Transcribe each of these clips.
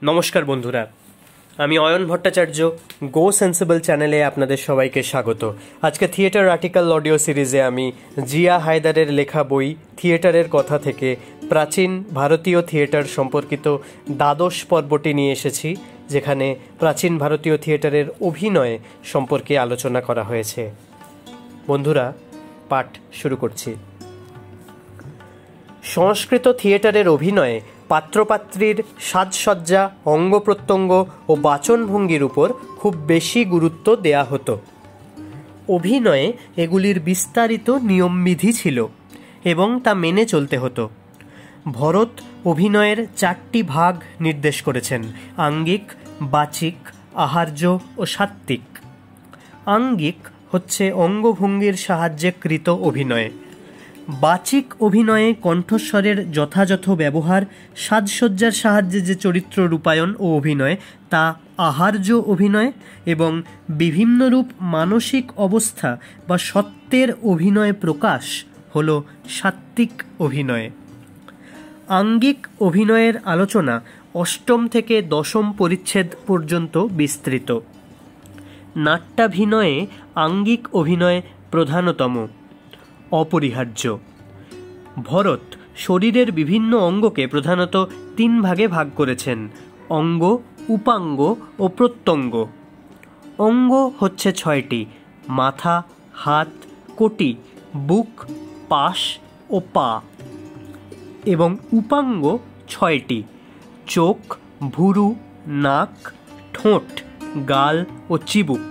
নমস্কার বন্ধুরা, আমি অয়ন ভট্টাচার্য গো সেন্সিবল চ্যানেলে আপনাদের সবাইকে স্বাগত। আজকে থিয়েটার আর্টিকেল অডিও সিরিজে আমি জিয়া হায়দারের লেখা বই থিয়েটারের কথা থেকে প্রাচীন ভারতীয় থিয়েটার সম্পর্কিত দ্বাদশ পর্বটি নিয়ে এসেছি, যেখানে প্রাচীন ভারতীয় থিয়েটারের অভিনয় সম্পর্কে আলোচনা করা হয়েছে। বন্ধুরা, পাঠ শুরু করছি। সংস্কৃত থিয়েটারের অভিনয়ে পাত্রপাত্রীর সাজসজ্জা, অঙ্গ প্রত্যঙ্গ ও বাচনভঙ্গির উপর খুব বেশি গুরুত্ব দেয়া হতো। অভিনয়ে এগুলির বিস্তারিত নিয়মবিধি ছিল এবং তা মেনে চলতে হতো। ভরত অভিনয়ের 4টি ভাগ নির্দেশ করেছেন: আঙ্গিক, বাচিক, আহার্য ও সাত্ত্বিক। আঙ্গিক হচ্ছে অঙ্গভঙ্গির সাহায্যে কৃত অভিনয়। বাচিক অভিনয়ে কণ্ঠস্বরের যথাযথ ব্যবহার, সাজসজ্জার সাহায্যে যে চরিত্র রূপায়ণ ও অভিনয়, তা আহার্য অভিনয়, এবং বিভিন্নরূপ মানসিক অবস্থা বা সত্ত্বের অভিনয় প্রকাশ হল সাত্ত্বিক অভিনয়। আঙ্গিক অভিনয়ের আলোচনা 8ম থেকে 10ম পরিচ্ছেদ পর্যন্ত বিস্তৃত। নাট্যাভিনয়ে আঙ্গিক অভিনয় প্রধানতম, অপরিহার্য। ভরত শরীরের বিভিন্ন অঙ্গকে প্রধানত 3 ভাগে ভাগ করেছেন: অঙ্গ, উপাঙ্গ ও প্রত্যঙ্গ। অঙ্গ হচ্ছে 6টি: মাথা, হাত, কোটি, বুক, পাশ ও পা। এবং উপাঙ্গ 6টি: চোখ, ভুরু, নাক, ঠোঁট, গাল ও চিবুক।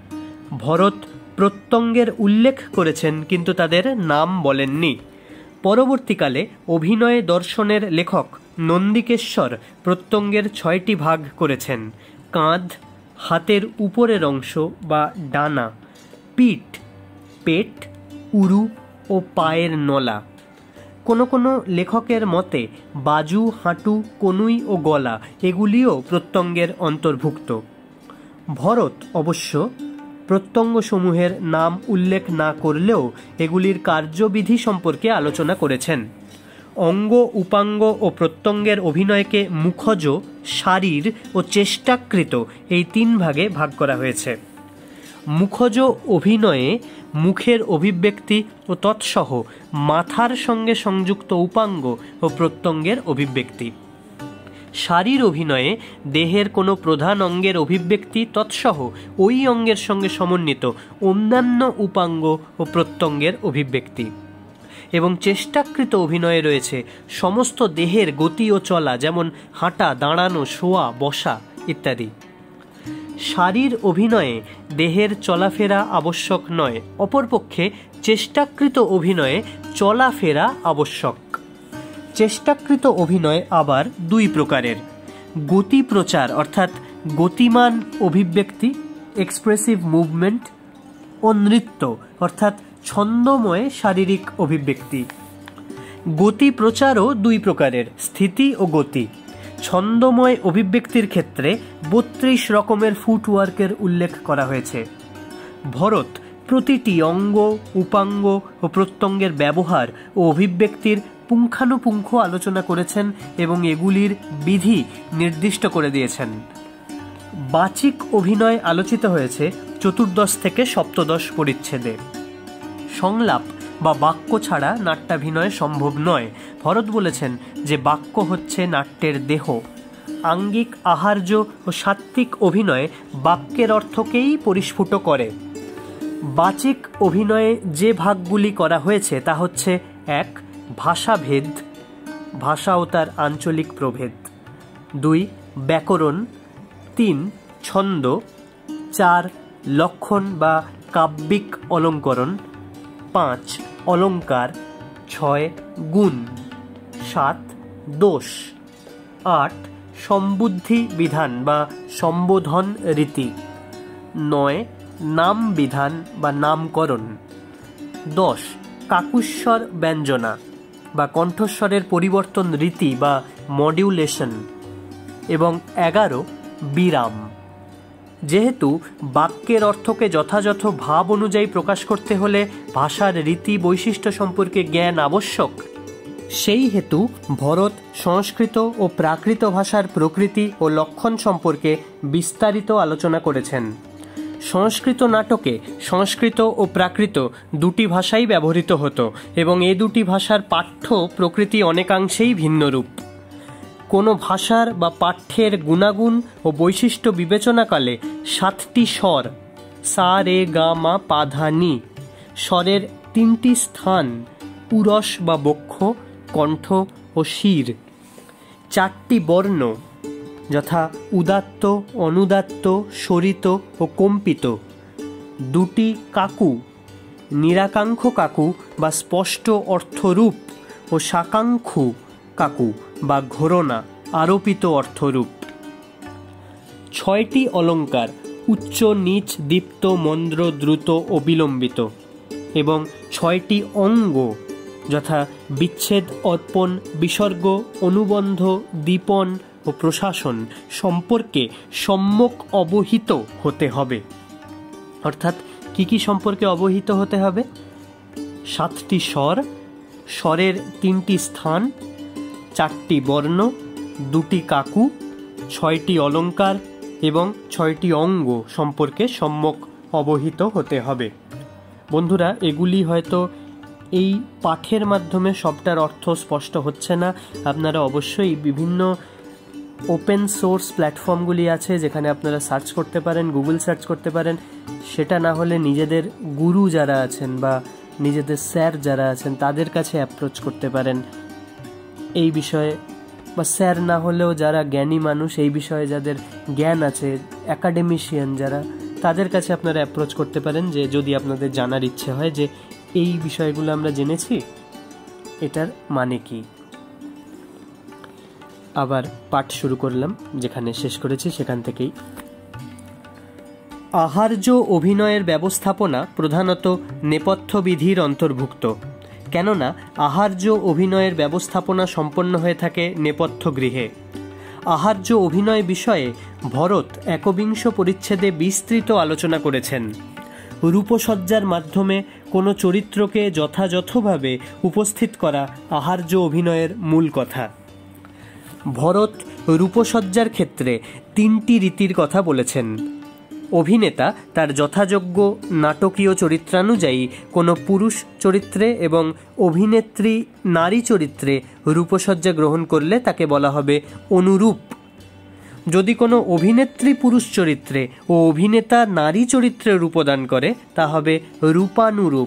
ভরত প্রত্যঙ্গের উল্লেখ করেছেন, কিন্তু তাদের নাম বলেননি। পরবর্তীকালে অভিনয় দর্শনের লেখক নন্দিকেশ্বর প্রত্যঙ্গের 6টি ভাগ করেছেন: কাঁধ, হাতের উপরের অংশ বা ডানা, পিঠ, পেট, উরু ও পায়ের নলা। কোনো কোনো লেখকের মতে বাজু, হাঁটু, কনুই ও গলা এগুলিও প্রত্যঙ্গের অন্তর্ভুক্ত। ভরত অবশ্য প্রত্যঙ্গসমূহের নাম উল্লেখ না করলেও এগুলির কার্যবিধি সম্পর্কে আলোচনা করেছেন। অঙ্গ, উপাঙ্গ ও প্রত্যঙ্গের অভিনয়কে মুখজ, শারীর ও চেষ্টাকৃত এই 3 ভাগে ভাগ করা হয়েছে। মুখজ অভিনয়ে মুখের অভিব্যক্তি ও তৎসহ মাথার সঙ্গে সংযুক্ত উপাঙ্গ ও প্রত্যঙ্গের অভিব্যক্তি। শারীর অভিনয়ে দেহের কোনো প্রধান অঙ্গের অভিব্যক্তি তৎসহ ওই অঙ্গের সঙ্গে সমন্বিত অন্যান্য উপাঙ্গ ও প্রত্যঙ্গের অভিব্যক্তি। এবং চেষ্টাকৃত অভিনয়ে রয়েছে সমস্ত দেহের গতি ও চলা, যেমন হাঁটা, দাঁড়ানো, শোয়া, বসা ইত্যাদি। শারীর অভিনয়ে দেহের চলাফেরা আবশ্যক নয়, অপরপক্ষে চেষ্টাকৃত অভিনয়ে চলাফেরা আবশ্যক। চেষ্টাকৃত অভিনয় আবার 2 প্রকারের: গতি প্রচার অর্থাৎ গতিমান অভিব্যক্তি, এক্সপ্রেসিভ মুভমেন্ট, ও নৃত্য অর্থাৎ ছন্দময় শারীরিক অভিব্যক্তি। গতি প্রচারও 2 প্রকারের: স্থিতি ও গতি। ছন্দময় অভিব্যক্তির ক্ষেত্রে 32 রকমের ফুটওয়ার্কের উল্লেখ করা হয়েছে। ভরত প্রতিটি অঙ্গ, উপাঙ্গ ও প্রত্যঙ্গের ব্যবহার ও অভিব্যক্তির পুঙ্খানুপুঙ্খ আলোচনা করেছেন এবং এগুলির বিধি নির্দিষ্ট করে দিয়েছেন। বাচিক অভিনয় আলোচিত হয়েছে 14 থেকে 17 পরিচ্ছেদে। সংলাপ বা বাক্য ছাড়া নাট্যাভিনয় সম্ভব নয়। ভরত বলেছেন যে বাক্য হচ্ছে নাট্যের দেহ। আঙ্গিক, আহার্য ও সাত্ত্বিক অভিনয় বাক্যের অর্থকেই পরিস্ফুট করে। বাচিক অভিনয়ে যে ভাগগুলি করা হয়েছে তা হচ্ছে: 1. ভাষাভেদ, ভাষা ও তার আঞ্চলিক প্রভেদ। 2. ব্যাকরণ। 3. ছন্দ। 4. লক্ষণ বা কাব্যিক অলঙ্করণ। 5. অলঙ্কার। 6. গুণ। 7. দোষ। 8. সম্বুদ্ধি বিধান বা সম্বোধন রীতি। 9. নাম বিধান বা নামকরণ। 10. কাকুস্বর ব্যঞ্জনা বা কণ্ঠস্বরের পরিবর্তন রীতি বা মডিউলেশন। এবং 11. বিরাম। যেহেতু বাক্যের অর্থকে যথাযথ ভাব অনুযায়ী প্রকাশ করতে হলে ভাষার রীতি বৈশিষ্ট্য সম্পর্কে জ্ঞান আবশ্যক, সেই হেতু ভরত সংস্কৃত ও প্রাকৃত ভাষার প্রকৃতি ও লক্ষণ সম্পর্কে বিস্তারিত আলোচনা করেছেন। সংস্কৃত নাটকে সংস্কৃত ও প্রাকৃত দুটি ভাষাই ব্যবহৃত হতো এবং এ দুটি ভাষার পাঠ্য প্রকৃতি অনেকাংশেই ভিন্নরূপ। কোনো ভাষার বা পাঠ্যের গুণাগুণ ও বৈশিষ্ট্য বিবেচনাকালে 7টি স্বর সা রে গা মা পা ধা নি, স্বরের 3টি স্থান উরস বা বক্ষ, কণ্ঠ ও শির, 4টি বর্ণ যথা উদাত্ত, অনুদাত্ত, স্বরিত ও কম্পিত, 2টি কাকু নিরাকাঙ্ক্ষ কাকু বা স্পষ্ট অর্থরূপ ও সাকাঙ্ক্ষু কাকু বা ঘোরনা আরোপিত অর্থরূপ, 6টি অলঙ্কার উচ্চ, নীচ, দীপ্ত, মন্দ্র, দ্রুত ও বিলম্বিত এবং 6টি অঙ্গ যথা বিচ্ছেদ, অর্পণ, বিসর্গ, অনুবন্ধ, দীপন ও প্রশাসন সম্পর্কে সম্যক অবহিত হতে হবে। অর্থাৎ কি সম্পর্কে অবহিত হতে হবে? 7টি স্বর, স্বরের 3টি স্থান, 4টি বর্ণ, 2টি কাকু, 6টি অলঙ্কার এবং 6টি অঙ্গ সম্পর্কে সম্যক অবহিত হতে হবে। বন্ধুরা, এগুলি হয়তো এই পাঠের মাধ্যমে সবটার অর্থ স্পষ্ট হচ্ছে না। আপনারা অবশ্যই বিভিন্ন ওপেন সোর্স প্ল্যাটফর্মগুলি আছে যেখানে আপনারা সার্চ করতে পারেন, গুগল সার্চ করতে পারেন। সেটা না হলে নিজেদের গুরু যারা আছেন বা নিজেদের স্যার যারা আছেন তাদের কাছে অ্যাপ্রোচ করতে পারেন এই বিষয়ে, বা স্যার না হলেও যারা জ্ঞানী মানুষ এই বিষয়ে যাদের জ্ঞান আছে, অ্যাকাডেমিশিয়ান যারা, তাদের কাছে আপনারা অ্যাপ্রোচ করতে পারেন যে যদি আপনাদের জানার ইচ্ছে হয় যে এই বিষয়গুলো আমরা জেনেছি, এটার মানে কি। আবার পাঠ শুরু করলাম, যেখানে শেষ করেছি সেখান থেকেই। আহার্য অভিনয়ের ব্যবস্থাপনা প্রধানত নেপথ্যবিধির অন্তর্ভুক্ত, কেননা আহার্য অভিনয়ের ব্যবস্থাপনা সম্পন্ন হয়ে থাকে নেপথ্য গৃহে। আহার্য অভিনয় বিষয়ে ভরত একবিংশ পরিচ্ছেদে বিস্তৃত আলোচনা করেছেন। রূপসজ্জার মাধ্যমে কোনো চরিত্রকে যথাযথভাবে উপস্থিত করা আহার্য অভিনয়ের মূল কথা। ভরত রূপসজ্জার ক্ষেত্রে 3টি রীতির কথা বলেছেন। অভিনেতা তার যথাযোগ্য নাটকীয় চরিত্রানুযায়ী কোনো পুরুষ চরিত্রে এবং অভিনেত্রী নারী চরিত্রে রূপসজ্জা গ্রহণ করলে তাকে বলা হবে অনুরূপ। যদি কোনো অভিনেত্রী পুরুষ চরিত্রে ও অভিনেতা নারী চরিত্রে রূপদান করে তা হবে রূপানুরূপ।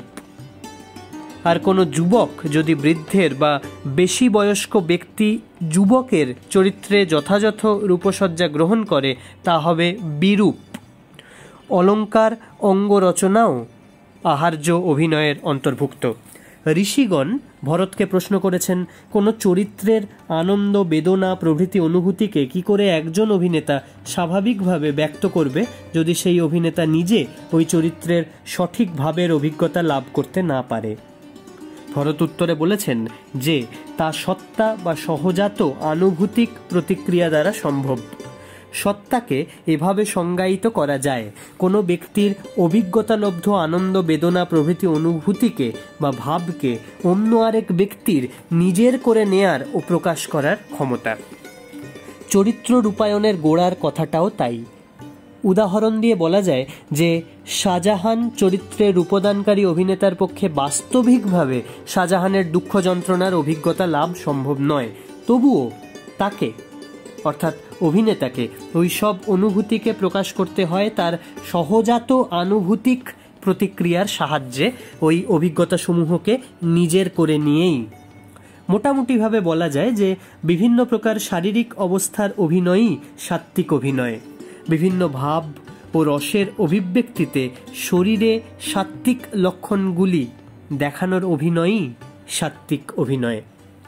আর কোনো যুবক যদি বৃদ্ধের বা বেশি বয়স্ক ব্যক্তি যুবকের চরিত্রে যথাযথ রূপসজ্জা গ্রহণ করে তা হবে বিরূপ। অলঙ্কার অঙ্গরচনাও আহার্য অভিনয়ের অন্তর্ভুক্ত। ঋষিগণ ভরতকে প্রশ্ন করেছেন, কোনো চরিত্রের আনন্দ, বেদনা প্রভৃতি অনুভূতিকে কি করে একজন অভিনেতা স্বাভাবিকভাবে ব্যক্ত করবে যদি সেই অভিনেতা নিজে ওই চরিত্রের সঠিক ভাবের অভিজ্ঞতা লাভ করতে না পারে? ভরত উত্তরে বলেছেন যে তা সত্তা বা সহজাত আনুভূতিক প্রতিক্রিয়া দ্বারা সম্ভব। সত্তাকে এভাবে সংজ্ঞায়িত করা যায়, কোনো ব্যক্তির অভিজ্ঞতালব্ধ আনন্দ, বেদনা প্রভৃতি অনুভূতিকে বা ভাবকে অন্য আরেক ব্যক্তির নিজের করে নেয়ার ও প্রকাশ করার ক্ষমতা। চরিত্র রূপায়ণের গোড়ার কথাটাও তাই। উদাহরণ দিয়ে বলা যায় যে শাহজাহান চরিত্রে রূপদানকারী অভিনেতার পক্ষে বাস্তবিকভাবে শাহজাহানের দুঃখ যন্ত্রণার অভিজ্ঞতা লাভ সম্ভব নয়, তবুও তাকে অর্থাৎ অভিনেতাকে ওই সব অনুভূতিকে প্রকাশ করতে হয় তার সহজাত আনুভূতিক প্রতিক্রিয়ার সাহায্যে, ওই অভিজ্ঞতাসমূহকে নিজের করে নিয়েই। মোটামুটিভাবে বলা যায় যে বিভিন্ন প্রকার শারীরিক অবস্থার অভিনয়ই সাত্ত্বিক অভিনয়। বিভিন্ন ভাব ও রসের অভিব্যক্তিতে শরীরে সাত্ত্বিক লক্ষণগুলি দেখানোর অভিনয়ই সাত্ত্বিক অভিনয়।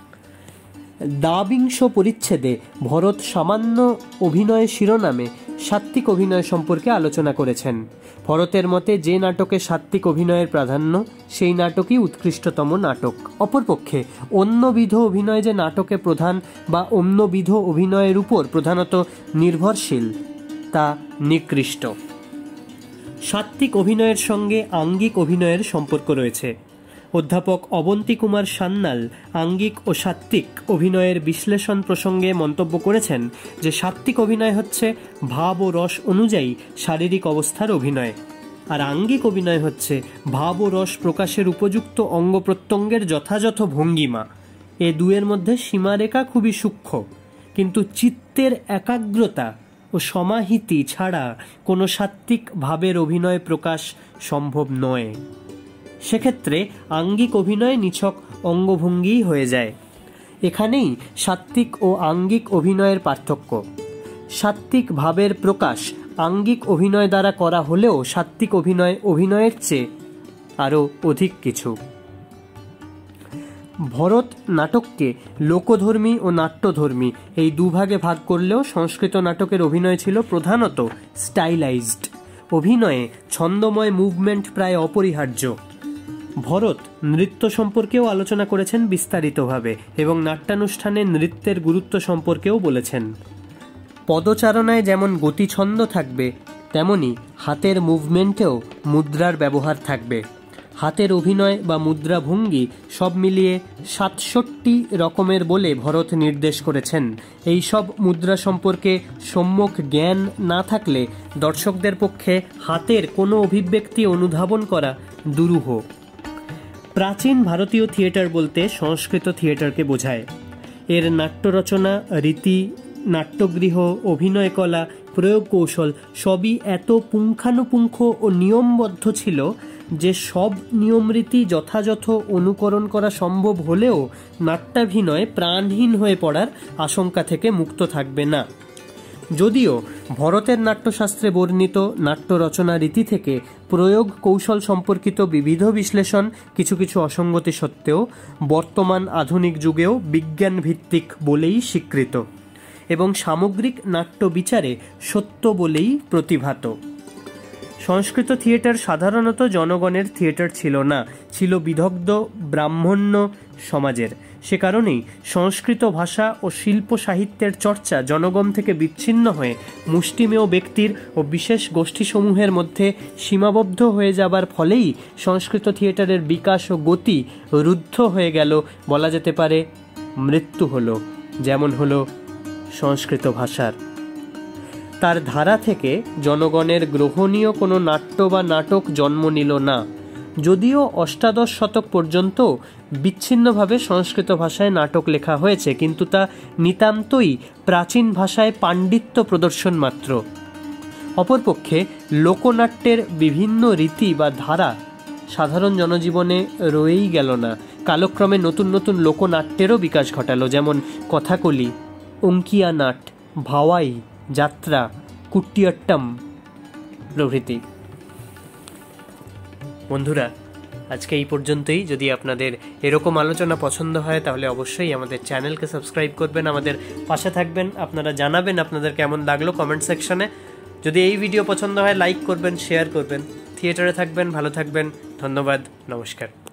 দ্বাবিংশ পরিচ্ছেদে ভরত সামান্য অভিনয় শিরোনামে সাত্ত্বিক অভিনয় সম্পর্কে আলোচনা করেছেন। ভরতের মতে যে নাটকে সাত্ত্বিক অভিনয়ের প্রাধান্য সেই নাটকই উৎকৃষ্টতম নাটক। অপরপক্ষে অন্যবিধ অভিনয় যে নাটকে প্রধান বা অন্যবিধ অভিনয়ের উপর প্রধানত নির্ভরশীল তা নিকৃষ্ট। সাত্ত্বিক অভিনয়ের সঙ্গে আঙ্গিক অভিনয়ের সম্পর্ক রয়েছে। অধ্যাপক অবন্তী কুমার সান্যাল আঙ্গিক ও সাত্ত্বিক অভিনয়ের বিশ্লেষণ প্রসঙ্গে মন্তব্য করেছেন যে সাত্ত্বিক অভিনয় হচ্ছে ভাব ও রস অনুযায়ী শারীরিক অবস্থার অভিনয়, আর আঙ্গিক অভিনয় হচ্ছে ভাব ও রস প্রকাশের উপযুক্ত অঙ্গ প্রত্যঙ্গের যথাযথ ভঙ্গিমা। এ দুয়ের মধ্যে সীমারেখা খুবই সূক্ষ্ম, কিন্তু চিত্তের একাগ্রতা ও সমাহিতি ছাড়া কোনো সাত্ত্বিক ভাবের অভিনয় প্রকাশ সম্ভব নয়। সেক্ষেত্রে আঙ্গিক অভিনয় নিছক অঙ্গভঙ্গিই হয়ে যায়। এখানেই সাত্ত্বিক ও আঙ্গিক অভিনয়ের পার্থক্য। সাত্ত্বিক ভাবের প্রকাশ আঙ্গিক অভিনয় দ্বারা করা হলেও সাত্ত্বিক অভিনয় অভিনয়ের চেয়ে আরও অধিক কিছু। ভরত নাটককে লোকধর্মী ও নাট্যধর্মী এই দুভাগে ভাগ করলেও সংস্কৃত নাটকের অভিনয় ছিল প্রধানত স্টাইলাইজড। অভিনয়ে ছন্দময় মুভমেন্ট প্রায় অপরিহার্য। ভরত নৃত্য সম্পর্কেও আলোচনা করেছেন বিস্তারিতভাবে এবং নাট্যানুষ্ঠানে নৃত্যের গুরুত্ব সম্পর্কেও বলেছেন। পদচারণায় যেমন গতিছন্দ থাকবে, তেমনি হাতের মুভমেন্টেও মুদ্রার ব্যবহার থাকবে। হাতের অভিনয় বা মুদ্রা ভঙ্গি সব মিলিয়ে ৬৭ রকমের বলে ভরত নির্দেশ করেছেন। এই সব মুদ্রা সম্পর্কে সম্যক জ্ঞান না থাকলে দর্শকদের পক্ষে হাতের কোনো অভিব্যক্তি অনুধাবন করা দুরূহ। প্রাচীন ভারতীয় থিয়েটার বলতে সংস্কৃত থিয়েটারকে বোঝায়। এর নাট্যরচনা, রীতি, নাট্যগৃহ, অভিনয় কলা, প্রয়োগ কৌশল সবই এত পুঙ্খানুপুঙ্খ ও নিয়মবদ্ধ ছিল যে সব নিয়মরীতি যথাযথ অনুকরণ করা সম্ভব হলেও নাট্যাভিনয় প্রাণহীন হয়ে পড়ার আশঙ্কা থেকে মুক্ত থাকবে না। যদিও ভরতের নাট্যশাস্ত্রে বর্ণিত নাট্য রচনা রীতি থেকে প্রয়োগ কৌশল সম্পর্কিত বিবিধ বিশ্লেষণ কিছু কিছু অসঙ্গতি সত্ত্বেও বর্তমান আধুনিক যুগেও বিজ্ঞান ভিত্তিক বলেই স্বীকৃত এবং সামগ্রিক নাট্য বিচারে সত্য বলেই প্রতিভাত। সংস্কৃত থিয়েটার সাধারণত জনগণের থিয়েটার ছিল না, ছিল বিদগ্ধ ব্রাহ্মণ্য সমাজের। সে কারণেই সংস্কৃত ভাষা ও শিল্প সাহিত্যের চর্চা জনগণ থেকে বিচ্ছিন্ন হয়ে মুষ্টিমেয় ব্যক্তির ও বিশেষ গোষ্ঠীসমূহের মধ্যে সীমাবদ্ধ হয়ে যাবার ফলেই সংস্কৃত থিয়েটারের বিকাশ ও গতি রুদ্ধ হয়ে গেল, বলা যেতে পারে মৃত্যু হলো, যেমন হলো সংস্কৃত ভাষার। তার ধারা থেকে জনগণের গ্রহণীয় কোনো নাট্য বা নাটক জন্ম নিল না। যদিও অষ্টাদশ শতক পর্যন্ত বিচ্ছিন্নভাবে সংস্কৃত ভাষায় নাটক লেখা হয়েছে, কিন্তু তা নিতান্তই প্রাচীন ভাষায় পাণ্ডিত্য প্রদর্শন মাত্র। অপরপক্ষে লোকনাট্যের বিভিন্ন রীতি বা ধারা সাধারণ জনজীবনে রয়েই গেল না, কালক্রমে নতুন নতুন লোকনাট্যেরও বিকাশ ঘটালো, যেমন কথাকলি, অঙ্কিয়া নাট, ভাওয়াই, যাত্রা, কুট্টিয়াট্টম প্রভৃতি। বন্ধুরা, আজকে এই পর্যন্তই। যদি আপনাদের এরকম আলোচনা পছন্দ হয় তাহলে অবশ্যই আমাদের চ্যানেলকে সাবস্ক্রাইব করবেন, আমাদের পাশে থাকবেন। আপনারা জানাবেন আপনাদের কেমন লাগলো কমেন্ট সেকশনে। যদি এই ভিডিও পছন্দ হয় লাইক করবেন, শেয়ার করবেন। থিয়েটারে থাকবেন, ভালো থাকবেন। ধন্যবাদ, নমস্কার।